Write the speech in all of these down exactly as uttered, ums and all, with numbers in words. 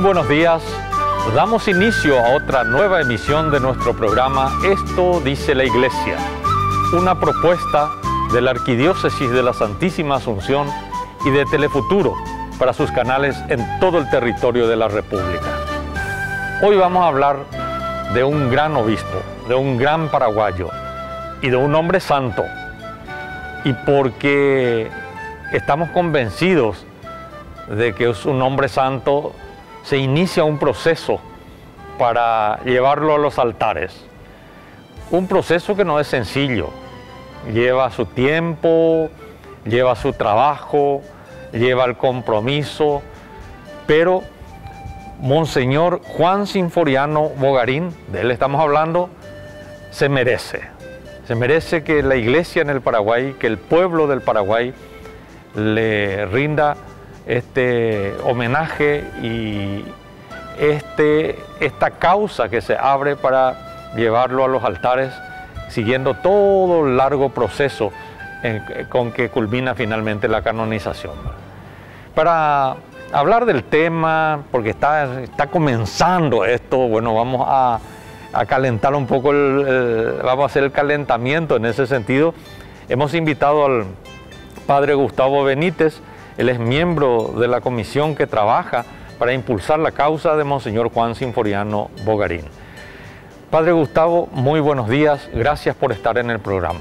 buenos días. Damos inicio a otra nueva emisión de nuestro programa Esto dice la Iglesia, una propuesta de la Arquidiócesis de la Santísima Asunción y de Telefuturo para sus canales en todo el territorio de la República. Hoy vamos a hablar de un gran obispo, de un gran paraguayo y de un hombre santo. Y porque estamos convencidos de que es un hombre santo, se inicia un proceso para llevarlo a los altares. Un proceso que no es sencillo, lleva su tiempo, lleva su trabajo, lleva el compromiso, pero Monseñor Juan Sinforiano Bogarín, de él estamos hablando, se merece. Se merece que la Iglesia en el Paraguay, que el pueblo del Paraguay le rinda este homenaje y este, esta causa que se abre para llevarlo a los altares, siguiendo todo el largo proceso en, con que culmina finalmente la canonización. Para hablar del tema, porque está, está comenzando esto, bueno, vamos a, a calentar un poco, el, el, vamos a hacer el calentamiento en ese sentido. Hemos invitado al padre Gustavo Benítez. Él es miembro de la comisión que trabaja para impulsar la causa de Monseñor Juan Sinforiano Bogarín. Padre Gustavo, muy buenos días, gracias por estar en el programa.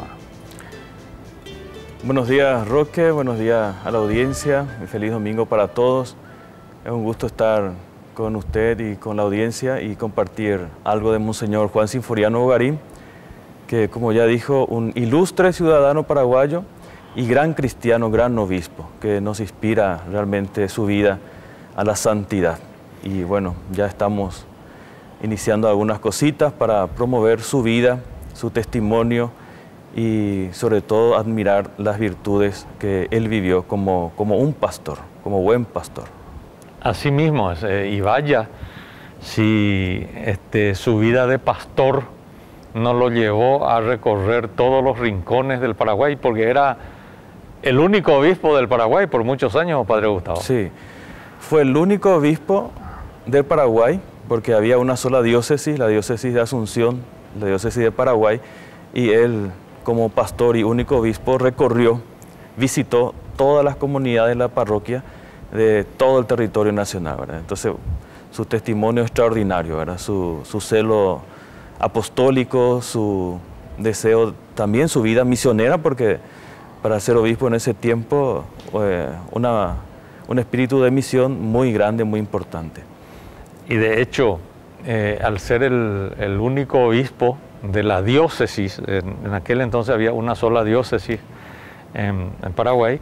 Buenos días, Roque, buenos días a la audiencia, y feliz domingo para todos. Es un gusto estar con usted y con la audiencia y compartir algo de Monseñor Juan Sinforiano Bogarín, que, como ya dijo, un ilustre ciudadano paraguayo y gran cristiano, gran obispo, que nos inspira realmente su vida a la santidad. Y bueno, ya estamos iniciando algunas cositas para promover su vida, su testimonio y sobre todo admirar las virtudes que él vivió como, como un pastor, como buen pastor. Así mismo, eh, y vaya, si este, su vida de pastor no lo llevó a recorrer todos los rincones del Paraguay, porque era el único obispo del Paraguay por muchos años, padre Gustavo. Sí, fue el único obispo del Paraguay, porque había una sola diócesis, la diócesis de Asunción, la diócesis de Paraguay, y él, como pastor y único obispo, recorrió, visitó todas las comunidades de la parroquia de todo el territorio nacional, ¿verdad? Entonces, su testimonio es extraordinario, ¿verdad? Su, su celo apostólico, su deseo, también su vida misionera, porque para ser obispo en ese tiempo, eh, una, un espíritu de misión muy grande, muy importante. Y de hecho, eh, al ser el, el único obispo de la diócesis, en, en aquel entonces había una sola diócesis en, en Paraguay,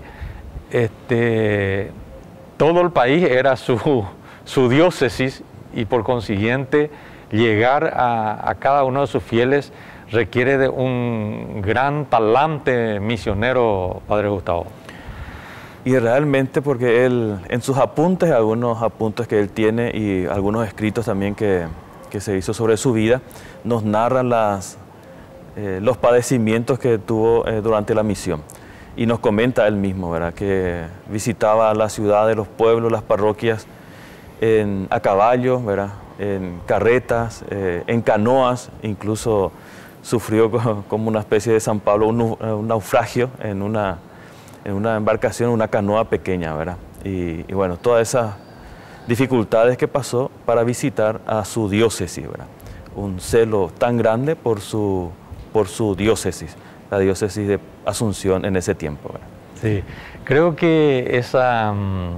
este, todo el país era su, su diócesis y por consiguiente llegar a, a cada uno de sus fieles requiere de un gran talante misionero, padre Gustavo. Y realmente porque él, en sus apuntes, algunos apuntes que él tiene y algunos escritos también que, que se hizo sobre su vida, nos narran las, eh, los padecimientos que tuvo eh, durante la misión. Y nos comenta él mismo, ¿verdad?, que visitaba la ciudad, de los pueblos, las parroquias en, a caballo, ¿verdad?, en carretas, eh, en canoas, incluso sufrió como una especie de San Pablo un, un naufragio en una, en una embarcación, una canoa pequeña, ¿verdad? Y, y bueno, todas esas dificultades que pasó para visitar a su diócesis, ¿verdad? Un celo tan grande por su, por su diócesis, la diócesis de Asunción en ese tiempo, ¿verdad? Sí, creo que esa,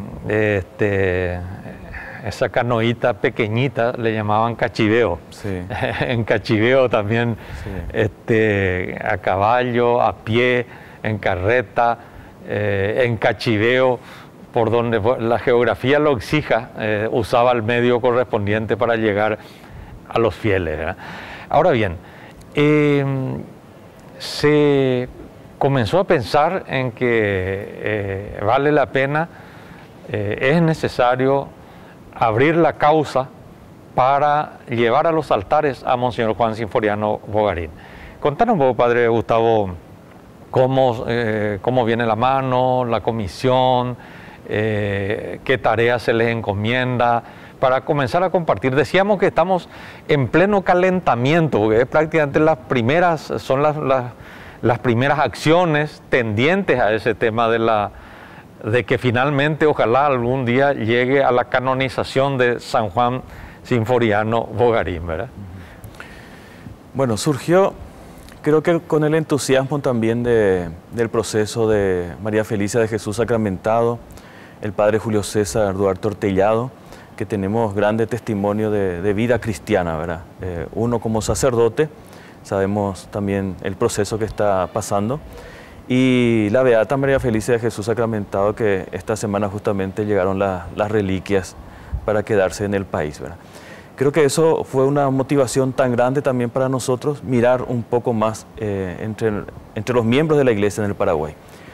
este, esa canoita pequeñita le llamaban cachiveo. Sí. En cachiveo también, sí. este, a caballo, a pie, en carreta, eh, en cachiveo, por donde la geografía lo exija, eh, usaba el medio correspondiente para llegar a los fieles, ¿verdad? Ahora bien, eh, se comenzó a pensar en que eh, vale la pena, eh, es necesario abrir la causa para llevar a los altares a Monseñor Juan Sinforiano Bogarín. Contanos un poco, padre Gustavo, cómo, eh, cómo viene la mano, la comisión, eh, qué tareas se les encomienda, para comenzar a compartir. Decíamos que estamos en pleno calentamiento, porque es prácticamente las primeras, son las, las, las primeras acciones tendientes a ese tema de, la, de que finalmente, ojalá algún día llegue a la canonización de San Juan Sinforiano Bogarín, ¿verdad? Bueno, surgió, creo que con el entusiasmo también de, del proceso de María Felicia de Jesús Sacramentado, el padre Julio César Duarte Ortellado, que tenemos grande testimonio de, de vida cristiana, ¿verdad? Eh, uno como sacerdote, sabemos también el proceso que está pasando, y la Beata María Felicia de Jesús Sacramentado, que esta semana justamente llegaron la, las reliquias para quedarse en el país, ¿verdad? Creo que eso fue una motivación tan grande también para nosotros, mirar un poco más eh, entre, entre los miembros de la Iglesia en el Paraguay.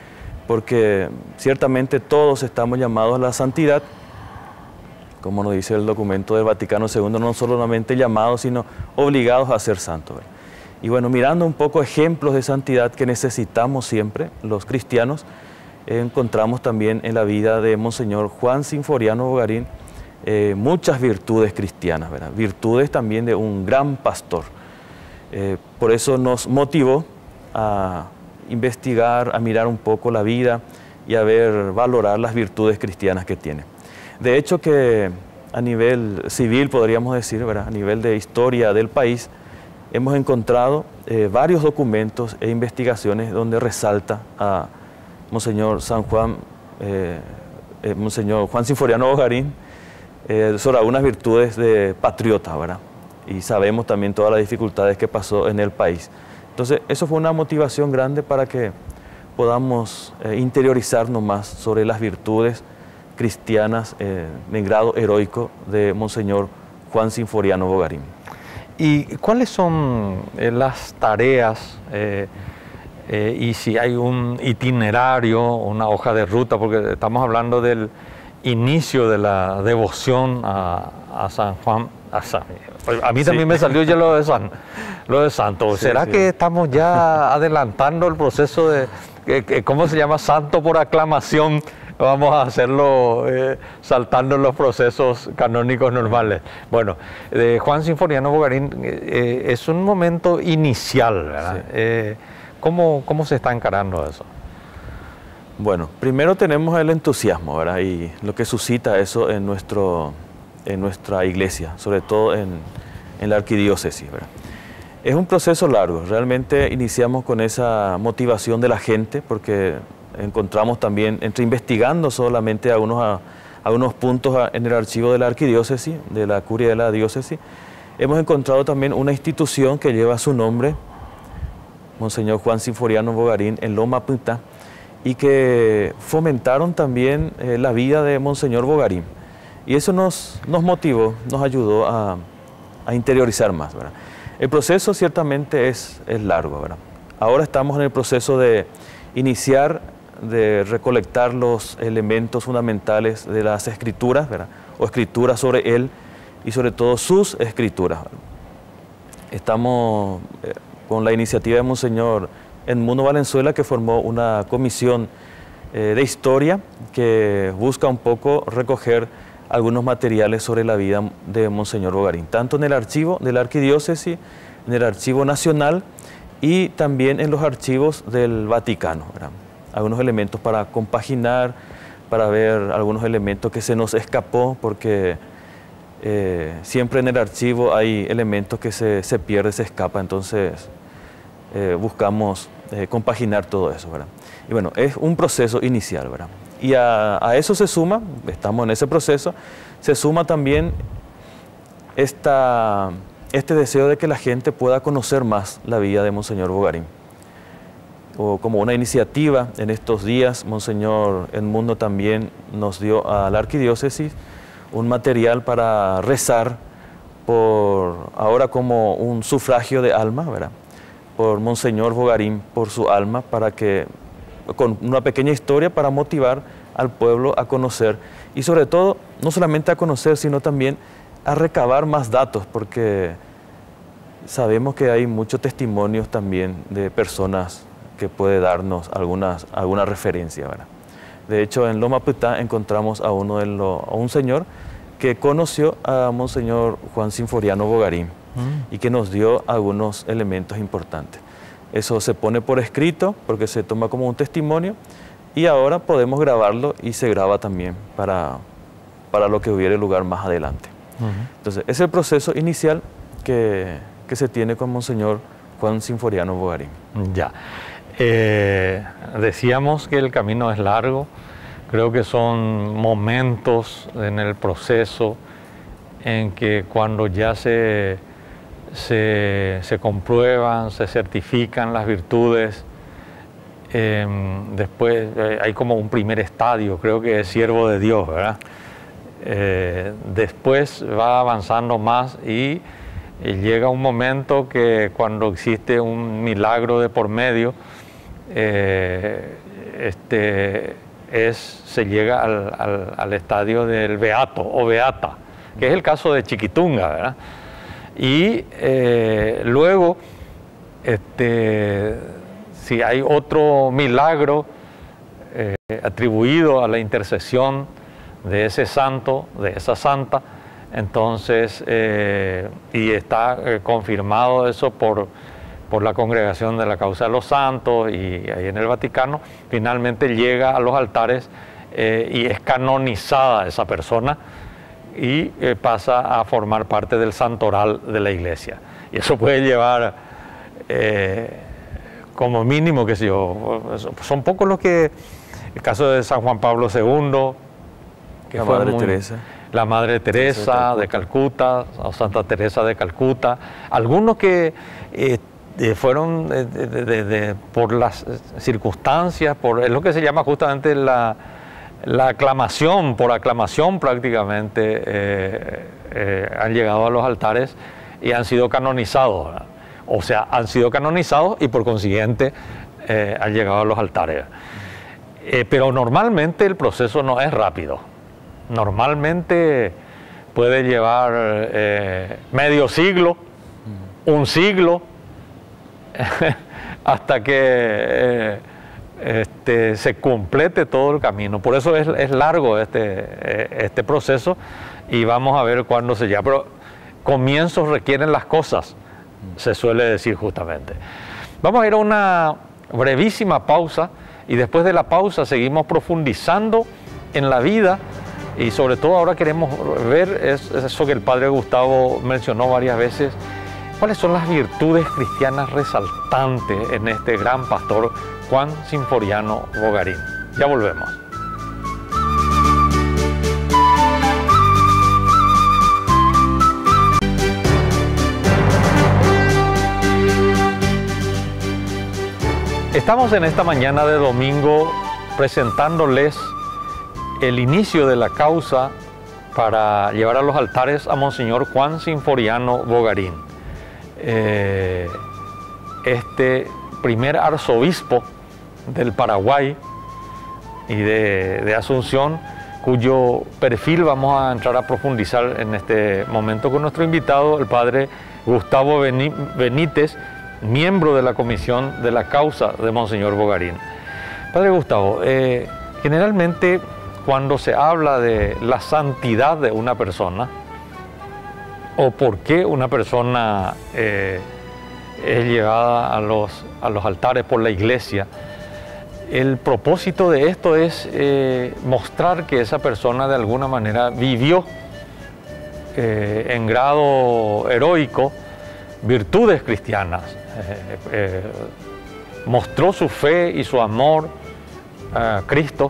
Porque ciertamente todos estamos llamados a la santidad, como nos dice el documento del Vaticano segundo, no solamente llamados, sino obligados a ser santos, ¿verdad? Y bueno, mirando un poco ejemplos de santidad que necesitamos siempre, los cristianos, eh, encontramos también en la vida de Monseñor Juan Sinforiano Bogarín, Eh, muchas virtudes cristianas, ¿verdad? Virtudes también de un gran pastor. Eh, por eso nos motivó a investigar, a mirar un poco la vida y a ver, valorar las virtudes cristianas que tiene. De hecho que a nivel civil, podríamos decir, ¿verdad? A nivel de historia del país, hemos encontrado eh, varios documentos e investigaciones donde resalta a Monseñor San Juan, eh, eh, Monseñor Juan Sinforiano Bogarín, Eh, sobre algunas virtudes de patriota, ¿verdad? Y sabemos también todas las dificultades que pasó en el país. Entonces, eso fue una motivación grande para que podamos eh, interiorizarnos más sobre las virtudes cristianas eh, en grado heroico de Monseñor Juan Sinforiano Bogarín. ¿Y cuáles son eh, las tareas eh, eh, y si hay un itinerario, una hoja de ruta? Porque estamos hablando del inicio de la devoción a, a San Juan. A, San, a mí también sí me salió ya lo de, San, lo de Santo. Sí, ¿Será sí. que estamos ya adelantando el proceso de, que, que, ¿cómo se llama? Santo por aclamación. Vamos a hacerlo eh, saltando los procesos canónicos normales. Bueno, de Juan Sinforiano Bogarín eh, es un momento inicial, ¿verdad? Sí. Eh, ¿cómo, ¿Cómo se está encarando eso? Bueno, primero tenemos el entusiasmo, ¿verdad? Y lo que suscita eso en, nuestro, en nuestra iglesia, sobre todo en, en la arquidiócesis, ¿verdad? Es un proceso largo, realmente iniciamos con esa motivación de la gente, porque encontramos también, entre investigando solamente algunos, algunos puntos en el archivo de la arquidiócesis, de la curia de la diócesis, hemos encontrado también una institución que lleva su nombre, Monseñor Juan Sinforiano Bogarín, en Loma Pintá, y que fomentaron también eh, la vida de Monseñor Bogarín. Y eso nos, nos motivó, nos ayudó a, a interiorizar más, ¿verdad? El proceso ciertamente es, es largo, ¿verdad? Ahora estamos en el proceso de iniciar, de recolectar los elementos fundamentales de las escrituras, ¿verdad? O escrituras sobre él y sobre todo sus escrituras. Estamos eh, con la iniciativa de Monseñor Edmundo Valenzuela, que formó una comisión eh, de historia que busca un poco recoger algunos materiales sobre la vida de Monseñor Bogarín, tanto en el archivo de la arquidiócesis, en el archivo nacional y también en los archivos del Vaticano, ¿verdad? Algunos elementos para compaginar, para ver algunos elementos que se nos escapó, porque eh, siempre en el archivo hay elementos que se, se pierden, se escapan, entonces eh, buscamos eh, compaginar todo eso, ¿verdad? Y bueno, es un proceso inicial, ¿verdad? Y a, a eso se suma, estamos en ese proceso, se suma también esta, este deseo de que la gente pueda conocer más la vida de Monseñor Bogarín. O como una iniciativa en estos días, Monseñor Edmundo también nos dio a la arquidiócesis un material para rezar por, ahora como un sufragio de alma, ¿verdad? Por Monseñor Bogarín, por su alma, para que, con una pequeña historia para motivar al pueblo a conocer y sobre todo, no solamente a conocer, sino también a recabar más datos, porque sabemos que hay muchos testimonios también de personas que puede darnos algunas, alguna referencia, ¿verdad? De hecho, en Loma Pintá encontramos a, uno de los, a un señor que conoció a Monseñor Juan Sinforiano Bogarín mm. y que nos dio algunos elementos importantes. Eso se pone por escrito porque se toma como un testimonio y ahora podemos grabarlo y se graba también para, para lo que hubiere lugar más adelante. Uh-huh. Entonces, es el proceso inicial que, que se tiene con Monseñor Juan Sinforiano Bogarín. Ya. Eh, decíamos que el camino es largo. Creo que son momentos en el proceso en que cuando ya se, se, se comprueban, se certifican las virtudes, eh, después eh, hay como un primer estadio, creo que es siervo de Dios, ¿verdad? Eh, después va avanzando más y, y llega un momento que cuando existe un milagro de por medio, eh, este... Es, se llega al, al, al estadio del beato o beata, que es el caso de Chiquitunga, ¿verdad? Y eh, luego, este, si hay otro milagro eh, atribuido a la intercesión de ese santo, de esa santa, entonces, eh, y está eh, confirmado eso por... por la Congregación de la Causa de los Santos y ahí en el Vaticano, finalmente llega a los altares eh, y es canonizada esa persona y eh, pasa a formar parte del santoral de la Iglesia. Y eso puede llevar eh, como mínimo, que sé yo, son pocos los que, el caso de San Juan Pablo segundo, que la fue Madre muy, Teresa. La Madre Teresa de Calcuta, o Santa Teresa de Calcuta, algunos que... Eh, Eh, fueron de, de, de, de, por las circunstancias, por, es lo que se llama justamente la, la aclamación, por aclamación prácticamente, eh, eh, han llegado a los altares y han sido canonizados, ¿verdad? O sea, han sido canonizados y por consiguiente eh, han llegado a los altares. Eh, pero normalmente el proceso no es rápido, normalmente puede llevar eh, medio siglo, un siglo, hasta que eh, este, se complete todo el camino. Por eso es, es largo este, este proceso y vamos a ver cuándo se llega. Pero comienzos requieren las cosas, se suele decir justamente. Vamos a ir a una brevísima pausa y después de la pausa seguimos profundizando en la vida y sobre todo ahora queremos ver es, es eso que el Padre Gustavo mencionó varias veces. ¿Cuáles son las virtudes cristianas resaltantes en este gran pastor Juan Sinforiano Bogarín? Ya volvemos. Estamos en esta mañana de domingo presentándoles el inicio de la causa para llevar a los altares a Monseñor Juan Sinforiano Bogarín. Eh, este primer arzobispo del Paraguay y de, de Asunción, cuyo perfil vamos a entrar a profundizar en este momento con nuestro invitado, el padre Gustavo Benítez, miembro de la comisión de la causa de Monseñor Bogarín. Padre Gustavo, eh, generalmente cuando se habla de la santidad de una persona, o por qué una persona eh, es llevada a los, a los altares por la Iglesia, el propósito de esto es eh, mostrar que esa persona de alguna manera vivió eh, en grado heroico virtudes cristianas, eh, eh, mostró su fe y su amor a Cristo,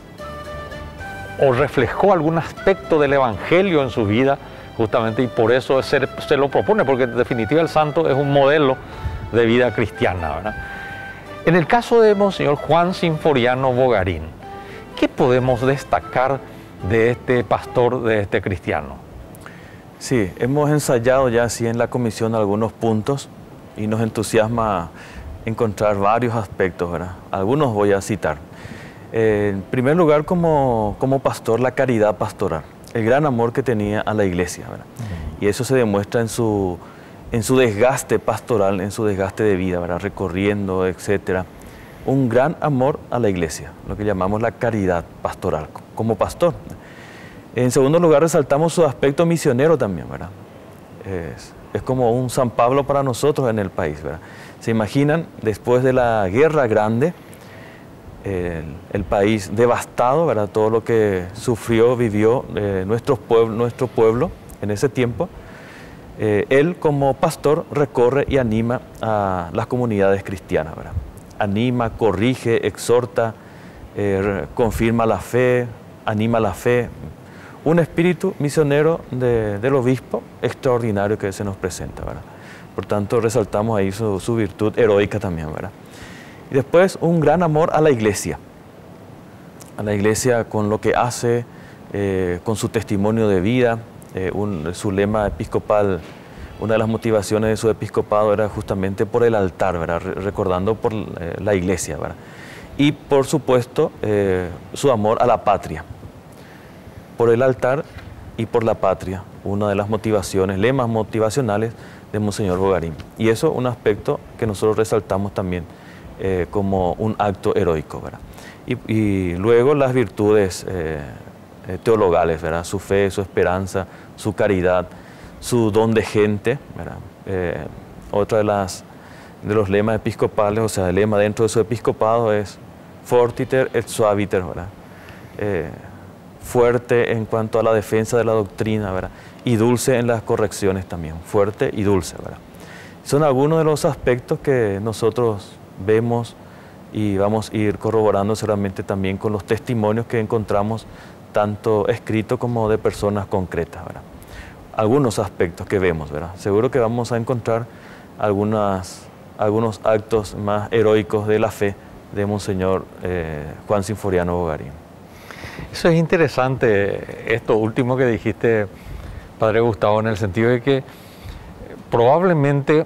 o reflejó algún aspecto del Evangelio en su vida, justamente, y por eso se, se lo propone, porque en definitiva el santo es un modelo de vida cristiana, ¿verdad? En el caso de Monseñor Juan Sinforiano Bogarín, ¿qué podemos destacar de este pastor, de este cristiano? Sí, hemos ensayado ya así en la comisión algunos puntos y nos entusiasma encontrar varios aspectos, ¿verdad? Algunos voy a citar. Eh, en primer lugar, como, como pastor, la caridad pastoral, el gran amor que tenía a la iglesia, ¿verdad? Uh-huh. Y eso se demuestra en su, en su desgaste pastoral, en su desgaste de vida, ¿verdad? Recorriendo, etcétera. Un gran amor a la iglesia, lo que llamamos la caridad pastoral, como pastor. En segundo lugar, resaltamos su aspecto misionero también, ¿verdad? Es, es como un San Pablo para nosotros en el país, ¿verdad? Se imaginan, después de la Guerra Grande, el, el país devastado, ¿verdad? Todo lo que sufrió, vivió eh, nuestro, pueblo, nuestro pueblo en ese tiempo. Eh, él, como pastor, recorre y anima a las comunidades cristianas, ¿verdad? Anima, corrige, exhorta, eh, confirma la fe, anima la fe. Un espíritu misionero de, del obispo extraordinario que se nos presenta, ¿verdad? Por tanto, resaltamos ahí su, su virtud heroica también, ¿verdad? Y después, un gran amor a la iglesia. A la iglesia con lo que hace, eh, con su testimonio de vida. Eh, un, su lema episcopal, una de las motivaciones de su episcopado era justamente por el altar, ¿verdad? Recordando por eh, la iglesia, ¿verdad? Y por supuesto, eh, su amor a la patria. Por el altar y por la patria, una de las motivaciones, lemas motivacionales de Monseñor Bogarín. Y eso es un aspecto que nosotros resaltamos también eh, como un acto heroico, ¿verdad? Y, y luego las virtudes eh, eh, teologales, ¿verdad? Su fe, su esperanza, su caridad, su don de gente, ¿verdad? Eh, otra de, las, de los lemas episcopales, o sea, el lema dentro de su episcopado es Fortiter et Suaviter, ¿verdad? Eh, fuerte en cuanto a la defensa de la doctrina, ¿verdad? Y dulce en las correcciones también, fuerte y dulce, ¿verdad? Son algunos de los aspectos que nosotros vemos y vamos a ir corroborando seguramente también con los testimonios que encontramos, tanto escritos como de personas concretas, ¿verdad? Algunos aspectos que vemos, ¿verdad? Seguro que vamos a encontrar algunas, algunos actos más heroicos de la fe de Monseñor eh, Juan Sinforiano Bogarín. Eso es interesante, esto último que dijiste, Padre Gustavo, en el sentido de que probablemente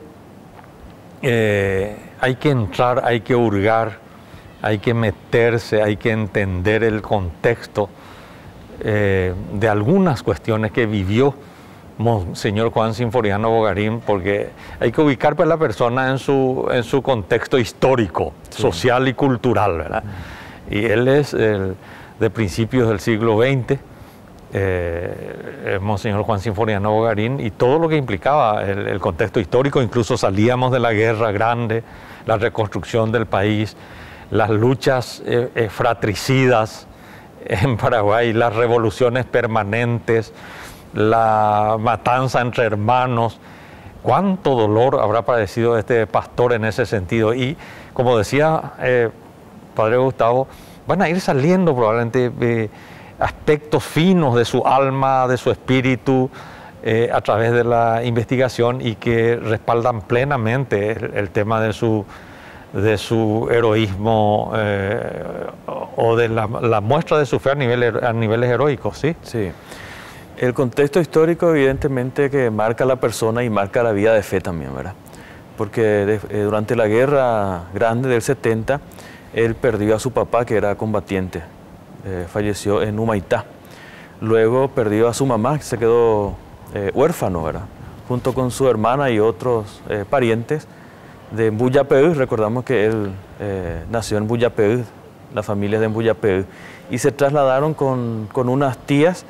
eh, hay que entrar, hay que hurgar, hay que meterse, hay que entender el contexto eh, de algunas cuestiones que vivió Monseñor Juan Sinforiano Bogarín, porque hay que ubicar a la persona en su, en su contexto histórico, sí, social y cultural, ¿verdad? Mm. Y él es el de principios del siglo veinte, eh, Monseñor Juan Sinforiano Bogarín, y todo lo que implicaba el, el contexto histórico. Incluso salíamos de la Guerra Grande, la reconstrucción del país, las luchas eh, eh, fratricidas en Paraguay, las revoluciones permanentes, la matanza entre hermanos. Cuánto dolor habrá padecido este pastor en ese sentido. Y como decía eh, Padre Gustavo, van a ir saliendo probablemente eh, aspectos finos de su alma, de su espíritu, eh, a través de la investigación, y que respaldan plenamente el, el tema de su, de su heroísmo eh, o de la, la muestra de su fe a, nivel, a niveles heroicos, ¿sí? Sí. El contexto histórico evidentemente que marca a la persona y marca la vida de fe también, ¿verdad? Porque de, eh, durante la Guerra Grande del setenta, él perdió a su papá, que era combatiente, eh, falleció en Humaitá. Luego perdió a su mamá, que se quedó eh, huérfano, ¿verdad? Junto con su hermana y otros eh, parientes de Mbuyapeú. Recordamos que él eh, nació en Mbuyapeú, la familia de Mbuyapeú, y se trasladaron con, con unas tías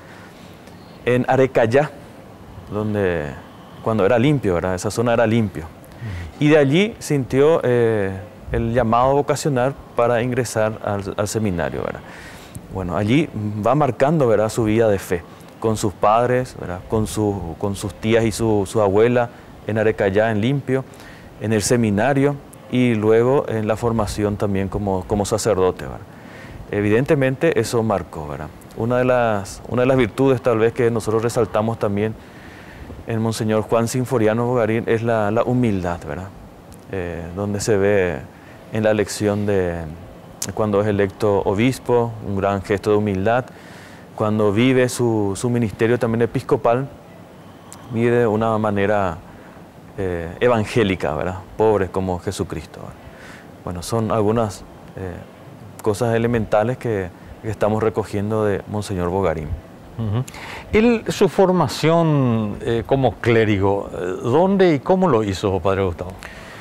en Arecayá, donde cuando era limpio, ¿verdad? Esa zona era limpio. Uh-huh. Y de allí sintió eh, el llamado vocacional para ingresar al, al seminario, ¿verdad? Bueno, allí va marcando, ¿verdad?, su vida de fe, con sus padres, ¿verdad?, con, su, con sus tías y su, su abuela en Arecayá, en limpio, en el seminario y luego en la formación también como, como sacerdote, ¿verdad? Evidentemente eso marcó, ¿verdad? Una de las, una de las virtudes tal vez que nosotros resaltamos también en Monseñor Juan Sinforiano Bogarín es la, la humildad, ¿verdad? Eh, donde se ve en la elección de cuando es electo obispo, un gran gesto de humildad. Cuando vive su, su ministerio también episcopal, vive de una manera eh, evangélica, ¿verdad? Pobre como Jesucristo, ¿verdad? Bueno, son algunas eh, cosas elementales que, que estamos recogiendo de Monseñor Bogarín. Uh-huh. Él, su formación eh, como clérigo, ¿dónde y cómo lo hizo, Padre Gustavo?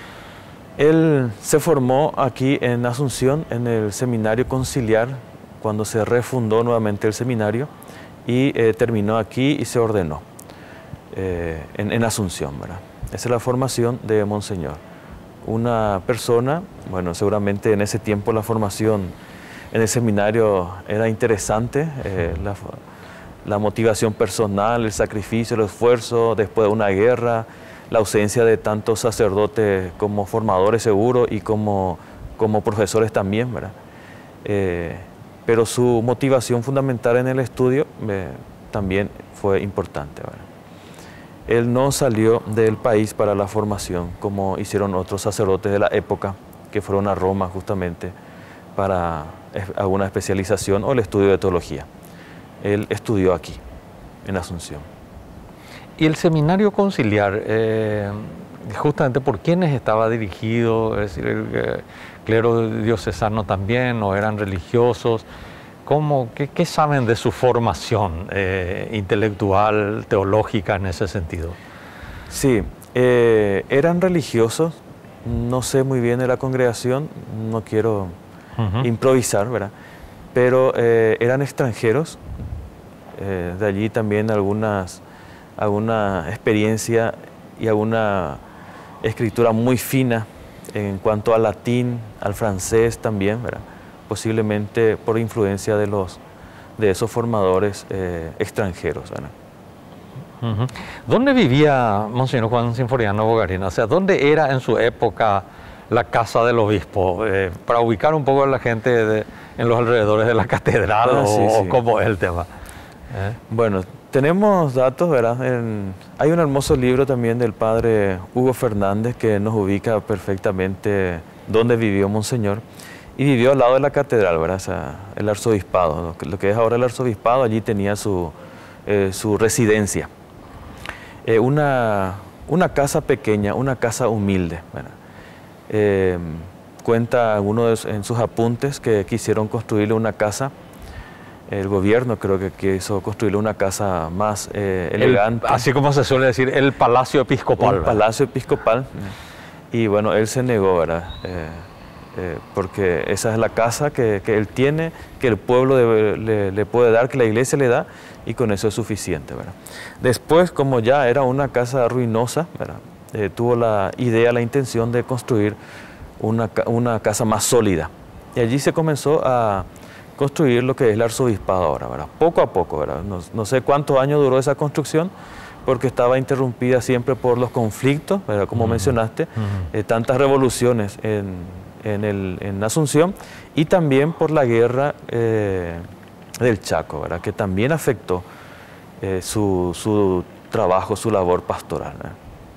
Él se formó aquí en Asunción, en el Seminario Conciliar, cuando se refundó nuevamente el seminario, y eh, terminó aquí y se ordenó eh, en, en Asunción, ¿verdad? Esa es la formación de Monseñor. Una persona, bueno, seguramente en ese tiempo la formación en el seminario era interesante, eh, la, la motivación personal, el sacrificio, el esfuerzo después de una guerra, la ausencia de tantos sacerdotes como formadores seguros y como, como profesores también, ¿verdad? Eh, pero su motivación fundamental en el estudio eh, también fue importante, ¿verdad? Él no salió del país para la formación como hicieron otros sacerdotes de la época que fueron a Roma justamente para alguna especialización o el estudio de teología. Él estudió aquí, en Asunción. ¿Y el seminario conciliar, eh, justamente por quiénes estaba dirigido? Es decir, el eh, clero diocesano también, o eran religiosos. ¿Cómo, qué, qué saben de su formación eh, intelectual, teológica en ese sentido? Sí, eh, eran religiosos, no sé muy bien de la congregación, no quiero uh-huh. improvisar, ¿verdad? Pero eh, eran extranjeros, eh, de allí también algunas, alguna experiencia y alguna escritura muy fina en cuanto al latín, al francés también, ¿verdad? Posiblemente por influencia de, los, de esos formadores eh, extranjeros, ¿verdad? Uh-huh. ¿Dónde vivía Monseñor Juan Sinforiano Bogarín? O sea, ¿dónde era en su época la casa del obispo? Eh, para ubicar un poco a la gente de, en los alrededores de la catedral, ah, o, sí, sí. o cómo es el tema. ¿Eh? Bueno, tenemos datos, ¿verdad? En, hay un hermoso libro también del padre Hugo Fernández que nos ubica perfectamente dónde vivió Monseñor. Y vivió al lado de la catedral, ¿verdad? O sea, el arzobispado, lo que, lo que es ahora el arzobispado, allí tenía su, eh, su residencia. Eh, una, una casa pequeña, una casa humilde, ¿verdad? Eh, cuenta uno de, en sus apuntes que quisieron construirle una casa. El gobierno creo que quiso construirle una casa más eh, elegante. El, así como se suele decir, el palacio episcopal. El palacio episcopal. Y bueno, él se negó, ¿verdad? Eh, Eh, porque esa es la casa que, que él tiene, que el pueblo debe, le, le puede dar, que la iglesia le da, y con eso es suficiente, ¿verdad? Después, como ya era una casa ruinosa, ¿verdad? Eh, tuvo la idea, la intención de construir una, una casa más sólida. Y allí se comenzó a construir lo que es el arzobispado ahora, ¿verdad? Poco a poco, ¿verdad? No, no sé cuántos años duró esa construcción, porque estaba interrumpida siempre por los conflictos, ¿verdad? Como uh-huh. mencionaste, uh-huh. eh, tantas revoluciones en... En, el, en Asunción, y también por la guerra eh, del Chaco, ¿verdad? Que también afectó eh, su, su trabajo, su labor pastoral, ¿verdad?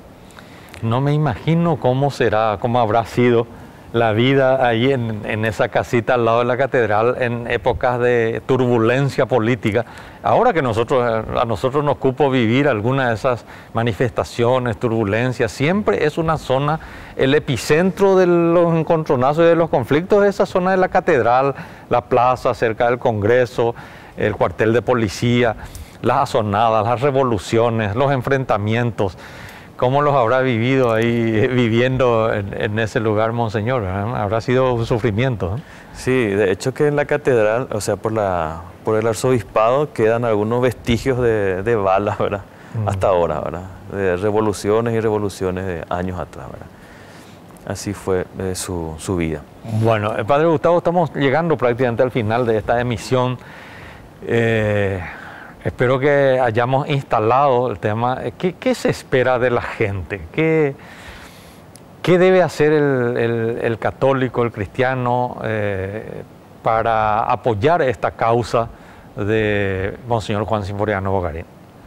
No me imagino cómo será, cómo habrá sido la vida ahí en, en esa casita al lado de la catedral en épocas de turbulencia política. Ahora que nosotros, a nosotros nos cupo vivir alguna de esas manifestaciones, turbulencias, siempre es una zona, el epicentro de los encontronazos y de los conflictos, esa zona de la catedral, la plaza cerca del Congreso, el cuartel de policía, las azonadas, las revoluciones, los enfrentamientos. ¿Cómo los habrá vivido ahí, viviendo en, en ese lugar, Monseñor? ¿Eh? Habrá sido un sufrimiento, ¿eh? Sí, de hecho que en la catedral, o sea, por, la, por el arzobispado, quedan algunos vestigios de, de balas, ¿verdad? Mm. Hasta ahora, ¿verdad? De revoluciones y revoluciones de años atrás, ¿verdad? Así fue eh, su, su vida. Bueno, eh, Padre Gustavo, estamos llegando prácticamente al final de esta emisión. Eh, Espero que hayamos instalado el tema. ¿Qué, qué se espera de la gente? ¿Qué, qué debe hacer el, el, el católico, el cristiano, eh, para apoyar esta causa de Monseñor Juan Sinforiano Bogarín?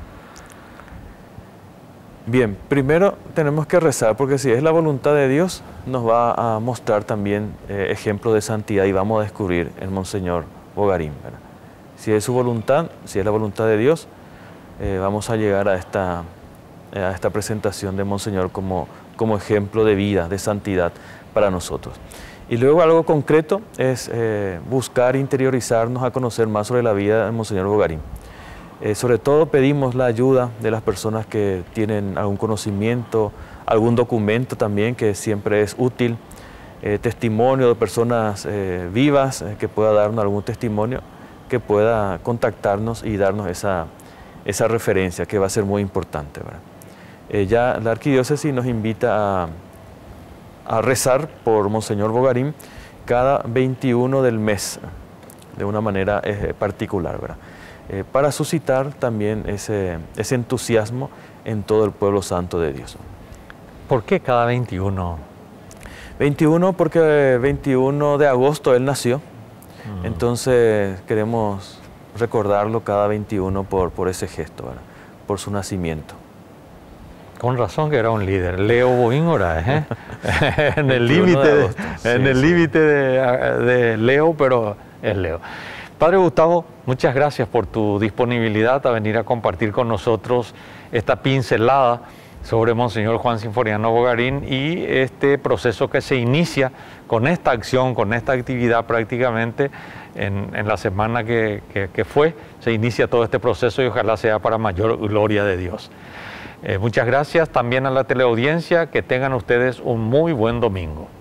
Bien, primero tenemos que rezar, porque si es la voluntad de Dios, nos va a mostrar también eh, ejemplos de santidad y vamos a descubrir el Monseñor Bogarín, ¿verdad? Si es su voluntad, si es la voluntad de Dios, eh, vamos a llegar a esta, a esta presentación de Monseñor como, como ejemplo de vida, de santidad para nosotros. Y luego algo concreto es eh, buscar interiorizarnos a conocer más sobre la vida de Monseñor Bogarín. Eh, sobre todo pedimos la ayuda de las personas que tienen algún conocimiento, algún documento también que siempre es útil, eh, testimonio de personas eh, vivas eh, que pueda darnos algún testimonio. que pueda contactarnos y darnos esa, esa referencia, que va a ser muy importante, ¿verdad? Eh, ya la arquidiócesis nos invita a, a rezar por Monseñor Bogarín cada veintiuno del mes, de una manera eh, particular, ¿verdad? Eh, para suscitar también ese, ese entusiasmo en todo el pueblo santo de Dios. ¿Por qué cada veintiuno? veintiuno porque veintiuno de agosto él nació, mm. entonces queremos recordarlo cada veintiuno por, por ese gesto, ¿verdad? Por su nacimiento. Con razón que era un líder. Leo Boíngora, ¿eh? en el límite de, sí, en el sí. límite de, de Leo, pero es Leo. Padre Gustavo, muchas gracias por tu disponibilidad a venir a compartir con nosotros esta pincelada sobre Monseñor Juan Sinforiano Bogarín y este proceso que se inicia con esta acción, con esta actividad prácticamente en, en la semana que, que, que fue, se inicia todo este proceso y ojalá sea para mayor gloria de Dios. Eh, muchas gracias también a la teleaudiencia, que tengan ustedes un muy buen domingo.